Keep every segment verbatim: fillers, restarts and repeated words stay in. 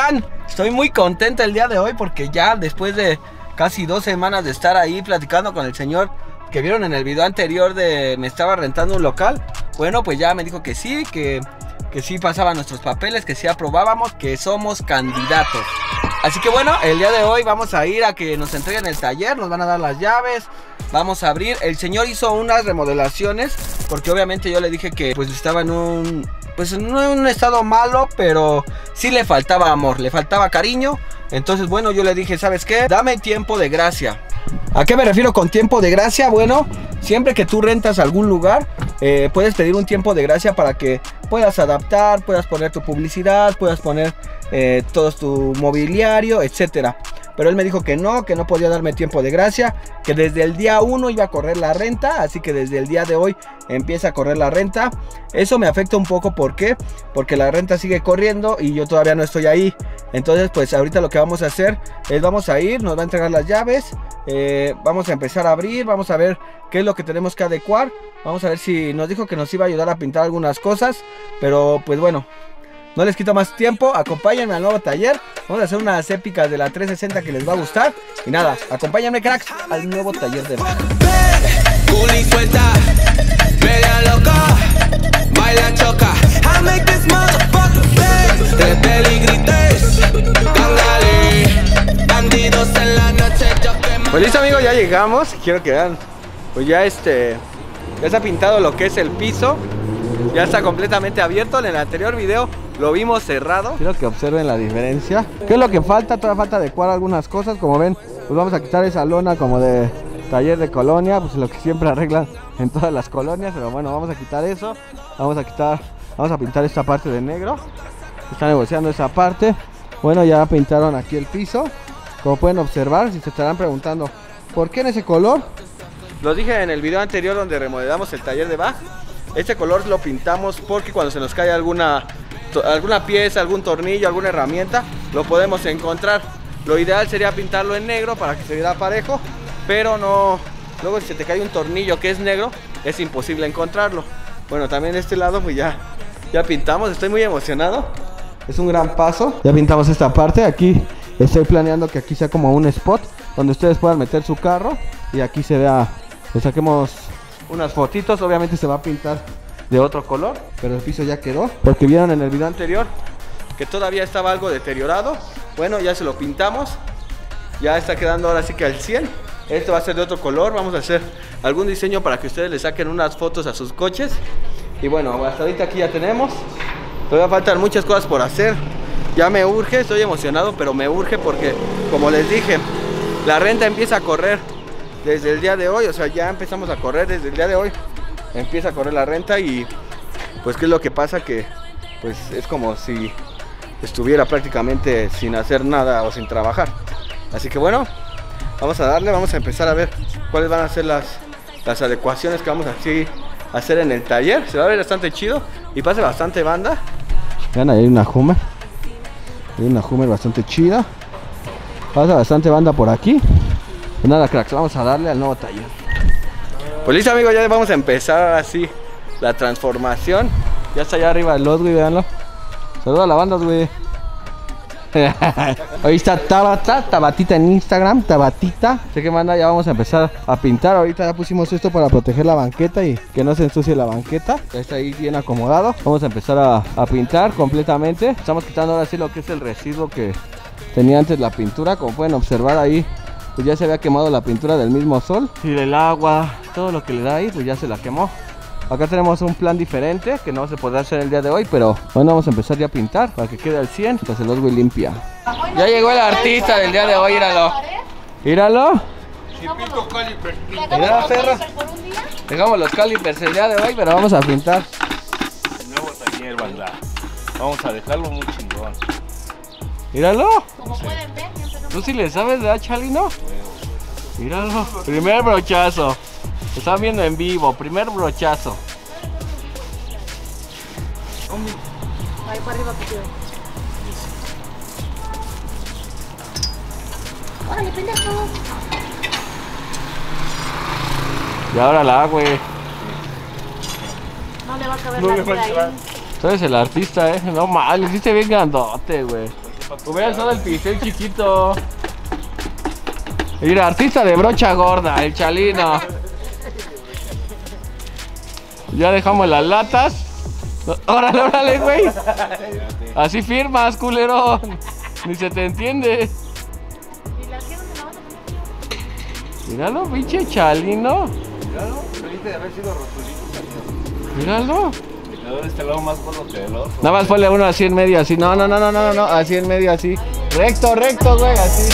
están? Estoy muy contento el día de hoy porque ya después de casi dos semanas de estar ahí platicando con el señor que vieron en el video anterior de me estaba rentando un local. Bueno, pues ya me dijo que sí, que, que sí pasaban nuestros papeles, que sí aprobábamos, que somos candidatos. Así que bueno, el día de hoy vamos a ir a que nos entreguen el taller, nos van a dar las llaves, vamos a abrir. El señor hizo unas remodelaciones porque obviamente yo le dije que pues estaba en un, pues no en un estado malo, pero sí le faltaba amor, le faltaba cariño. Entonces bueno, yo le dije, ¿sabes qué? Dame tiempo de gracia. ¿A qué me refiero con tiempo de gracia? Bueno, siempre que tú rentas algún lugar, eh, puedes pedir un tiempo de gracia para que puedas adaptar, puedas poner tu publicidad, puedas poner eh, todo tu mobiliario, etcétera. Pero él me dijo que no, que no podía darme tiempo de gracia, que desde el día uno iba a correr la renta, así que desde el día de hoy empieza a correr la renta. Eso me afecta un poco, ¿por qué? Porque la renta sigue corriendo y yo todavía no estoy ahí. Entonces pues ahorita lo que vamos a hacer es vamos a ir, nos va a entregar las llaves, eh, vamos a empezar a abrir, vamos a ver qué es lo que tenemos que adecuar. Vamos a ver si nos dijo que nos iba a ayudar a pintar algunas cosas, pero pues bueno, no les quito más tiempo, acompáñenme al nuevo taller. Vamos a hacer unas épicas de la trescientos sesenta que les va a gustar. Y nada, acompáñenme, cracks, al nuevo taller de Mac. Culi suelta, media loca, baila choca. I make this motherfucker bang. Tres peligrites, cángale, bandidos en la noche, yo quemo. Pues listo, amigos, ya llegamos. Quiero que vean, pues ya este, ya está pintado lo que es el piso. Ya está completamente abierto. En el anterior video lo vimos cerrado. Quiero que observen la diferencia. ¿Qué es lo que falta? Todavía falta adecuar algunas cosas. Como ven, pues vamos a quitar esa lona como de taller de colonia, pues lo que siempre arreglan en todas las colonias. Pero bueno, vamos a quitar eso. Vamos a quitar, vamos a pintar esta parte de negro. Está negociando esa parte. Bueno, ya pintaron aquí el piso. Como pueden observar, si se estarán preguntando ¿por qué en ese color? Lo dije en el video anterior donde remodelamos el taller de Bach. Este color lo pintamos porque cuando se nos cae alguna, alguna pieza, algún tornillo, alguna herramienta, lo podemos encontrar. Lo ideal sería pintarlo en negro para que se viera parejo, pero no, luego si se te cae un tornillo que es negro, es imposible encontrarlo. Bueno, también de este lado pues ya, ya pintamos, estoy muy emocionado. Es un gran paso. Ya pintamos esta parte, aquí estoy planeando que aquí sea como un spot donde ustedes puedan meter su carro y aquí se vea, le saquemos unas fotitos. Obviamente se va a pintar de otro color, pero el piso ya quedó, porque vieron en el video anterior que todavía estaba algo deteriorado. Bueno, ya se lo pintamos, ya está quedando ahora sí que al cien. Esto va a ser de otro color. Vamos a hacer algún diseño para que ustedes le saquen unas fotos a sus coches. Y bueno, hasta ahorita aquí ya tenemos. Todavía faltan muchas cosas por hacer. Ya me urge, estoy emocionado, pero me urge porque, como les dije, la renta empieza a correr desde el día de hoy. O sea, ya empezamos a correr desde el día de hoy. Empieza a correr la renta y pues qué es lo que pasa, que pues es como si estuviera prácticamente sin hacer nada o sin trabajar. Así que bueno, vamos a darle, vamos a empezar a ver cuáles van a ser las, las adecuaciones que vamos a así hacer en el taller. Se va a ver bastante chido y pasa bastante banda. Vean, ahí hay una Hummer. Hay una Hummer bastante chida. Pasa bastante banda por aquí. Pues nada, cracks, vamos a darle al nuevo taller. Pues listo, amigos, ya vamos a empezar así la transformación. Ya está allá arriba el lot, güey, véanlo. Saluda a la banda, güey. Ahí está Tabata, Tabatita en Instagram, Tabatita. Sé que manda, ya vamos a empezar a pintar. Ahorita ya pusimos esto para proteger la banqueta y que no se ensucie la banqueta. Ya está ahí bien acomodado. Vamos a empezar a, a pintar completamente. Estamos quitando ahora sí lo que es el residuo que tenía antes la pintura. Como pueden observar ahí, pues ya se había quemado la pintura del mismo sol. Y el agua, todo lo que le da ahí, pues ya se la quemó. Acá tenemos un plan diferente que no se podrá hacer el día de hoy, pero bueno, vamos a empezar ya a pintar para que quede al cien. Entonces el osgo limpia. Ya llegó el artista del día de hoy, míralo. Míralo. Mira, perro. Dejamos los calipers el día de hoy, pero vamos a pintar. El nuevo taller, banda. Vamos a dejarlo muy chingón. Míralo. Como pueden ver, ¿Tú sí le sabes de Chalino? Míralo. Primer brochazo. Lo están viendo en vivo. Primer brochazo. ahí para arriba, tío. ¡Órale, pendejo! Y ahora la güey. No le va a caber No la le va a vida caber. ahí. Tú eres el artista, eh. No mal, le hiciste bien grandote, güey. Hubiera usado el pincel chiquito. Mira, artista de brocha gorda, el Chalino. Ya dejamos las latas. Órale, órale, güey. Así firmas, culero. Ni se te entiende. ¿Y las que dónde la vas a poner? Míralo, pinche Chalino. Míralo, feliz de haber sido rotulito. Míralo. Le doy este lado más gordo que el otro. Nada más ponle uno así en medio, así. No, no, no, no, no, no, así en medio, así. Recto, recto, güey, así.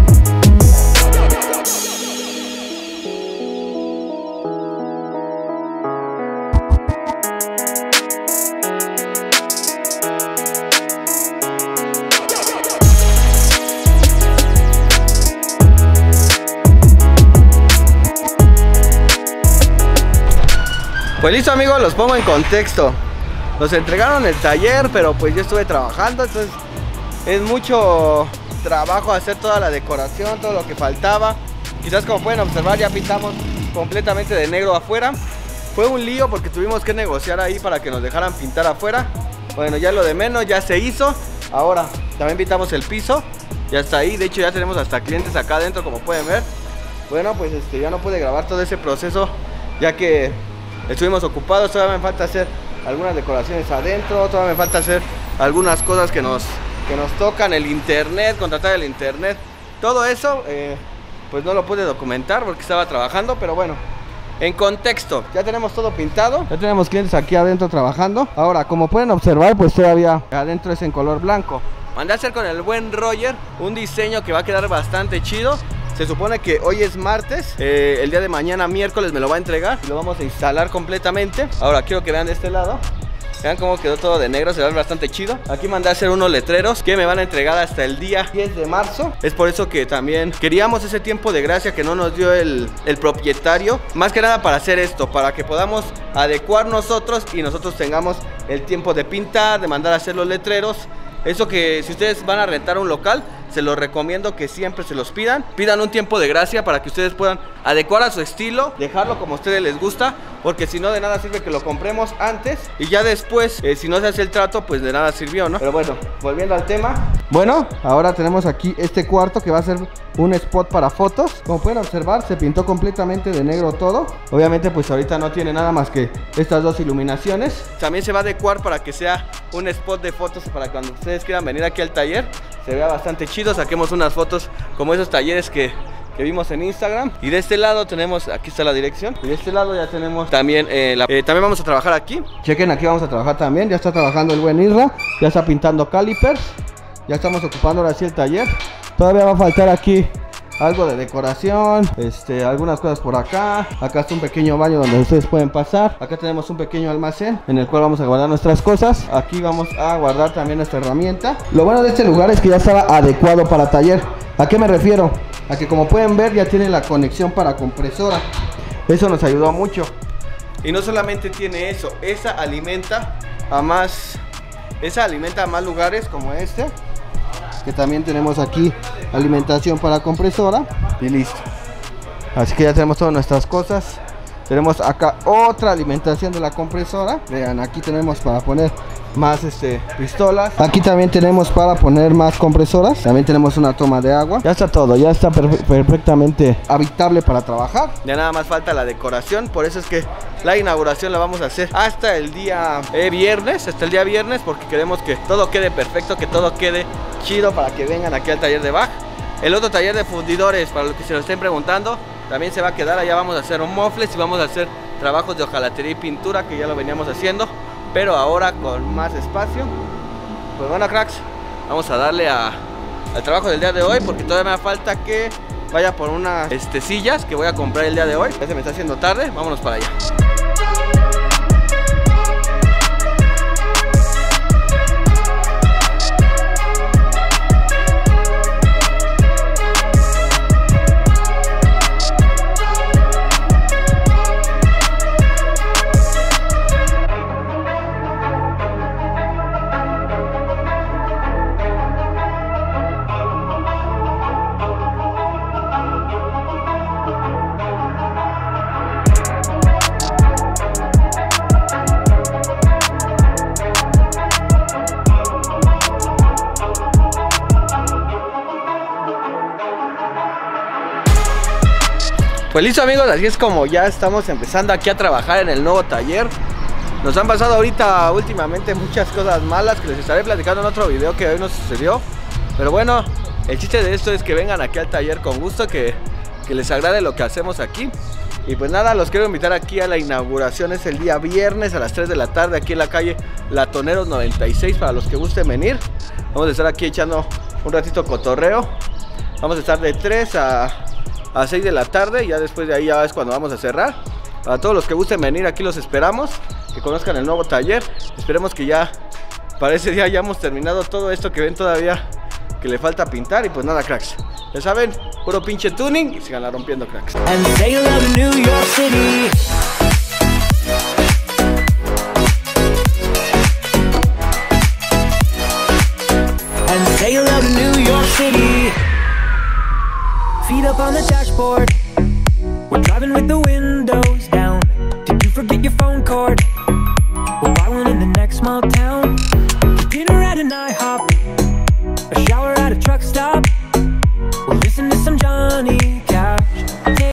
Pues listo, amigos, los pongo en contexto. Nos entregaron el taller, pero pues yo estuve trabajando, entonces es mucho trabajo hacer toda la decoración, todo lo que faltaba. Quizás como pueden observar ya pintamos completamente de negro afuera. Fue un lío porque tuvimos que negociar ahí para que nos dejaran pintar afuera. Bueno, ya lo de menos ya se hizo. Ahora también pintamos el piso, ya está ahí. De hecho ya tenemos hasta clientes acá adentro, como pueden ver. Bueno, pues este, ya no pude grabar todo ese proceso ya que estuvimos ocupados. Todavía me falta hacer algunas decoraciones adentro, todavía me falta hacer algunas cosas que nos, que nos tocan, el internet, contratar el internet. Todo eso eh, pues no lo pude documentar porque estaba trabajando, pero bueno, en contexto, ya tenemos todo pintado. Ya tenemos clientes aquí adentro trabajando. Ahora, como pueden observar, pues todavía adentro es en color blanco. Mandé a hacer con el buen Roger un diseño que va a quedar bastante chido. Se supone que hoy es martes, eh, el día de mañana miércoles me lo va a entregar y lo vamos a instalar completamente. Ahora quiero que vean de este lado. Vean cómo quedó todo de negro, se ve bastante chido. Aquí mandé a hacer unos letreros que me van a entregar hasta el día diez de marzo. Es por eso que también queríamos ese tiempo de gracia que no nos dio el, el propietario. Más que nada para hacer esto, para que podamos adecuar nosotros y nosotros tengamos el tiempo de pintar, de mandar a hacer los letreros. Eso que si ustedes van a rentar un local, se los recomiendo que siempre se los pidan. Pidan un tiempo de gracia para que ustedes puedan adecuar a su estilo, dejarlo como a ustedes les gusta, porque si no, de nada sirve que lo compremos antes y ya después, eh, si no se hace el trato, pues de nada sirvió, ¿no? Pero bueno, volviendo al tema. Bueno, ahora tenemos aquí este cuarto que va a ser un spot para fotos. Como pueden observar, se pintó completamente de negro todo. Obviamente pues ahorita no tiene nada más que estas dos iluminaciones. También se va a adecuar para que sea un spot de fotos para cuando ustedes quieran venir aquí al taller se vea bastante chido, saquemos unas fotos como esos talleres que, que vimos en Instagram. Y de este lado tenemos, aquí está la dirección. Y de este lado ya tenemos también, eh, la, eh, también vamos a trabajar aquí. Chequen, aquí vamos a trabajar también. Ya está trabajando el buen Isra, ya está pintando calipers. Ya estamos ocupando ahora sí el taller. Todavía va a faltar aquí algo de decoración, este, algunas cosas por acá. Acá está un pequeño baño donde ustedes pueden pasar. Acá tenemos un pequeño almacén en el cual vamos a guardar nuestras cosas. Aquí vamos a guardar también nuestra herramienta. Lo bueno de este lugar es que ya estaba adecuado para taller. ¿A qué me refiero? A que como pueden ver ya tiene la conexión para compresora. Eso nos ayudó mucho. Y no solamente tiene eso, esa alimenta a más, esa alimenta a más lugares como este, que también tenemos aquí alimentación para compresora y listo. Así que ya tenemos todas nuestras cosas. Tenemos acá otra alimentación de la compresora. Vean, aquí tenemos para poner más este, pistolas. Aquí también tenemos para poner más compresoras. También tenemos una toma de agua. Ya está todo, ya está perfe perfectamente habitable para trabajar. Ya nada más falta la decoración. Por eso es que la inauguración la vamos a hacer hasta el día eh, viernes. Hasta el día viernes, porque queremos que todo quede perfecto, que todo quede chido para que vengan aquí al taller de Baj. El otro taller de fundidores, para los que se lo estén preguntando, también se va a quedar. Allá vamos a hacer un mofles y vamos a hacer trabajos de hojalatería y pintura, que ya lo veníamos haciendo, pero ahora con más espacio. Pues bueno, cracks, vamos a darle a, al trabajo del día de hoy, porque todavía me falta que vaya por unas este, sillas que voy a comprar el día de hoy. Ya se me está haciendo tarde, vámonos para allá. Pues listo amigos, así es como ya estamos empezando aquí a trabajar en el nuevo taller. Nos han pasado ahorita últimamente muchas cosas malas que les estaré platicando en otro video que hoy nos sucedió. Pero bueno, el chiste de esto es que vengan aquí al taller con gusto, que, que les agrade lo que hacemos aquí. Y pues nada, los quiero invitar aquí a la inauguración, es el día viernes a las tres de la tarde aquí en la calle Latoneros noventa y seis para los que gusten venir. Vamos a estar aquí echando un ratito cotorreo. Vamos a estar de tres a seis de la tarde y ya después de ahí ya es cuando vamos a cerrar. Para todos los que gusten venir aquí los esperamos, que conozcan el nuevo taller. Esperemos que ya para ese día hayamos terminado todo esto que ven todavía que le falta pintar. Y pues nada, cracks, ya saben, puro pinche tuning y sigan la rompiendo, cracks. And they love New York City. And they love New York City. Feet up on the dashboard. We're driving with the windows down. Did you forget your phone cord? We'll buy one in the next small town. Dinner at an IHOP. A shower at a truck stop.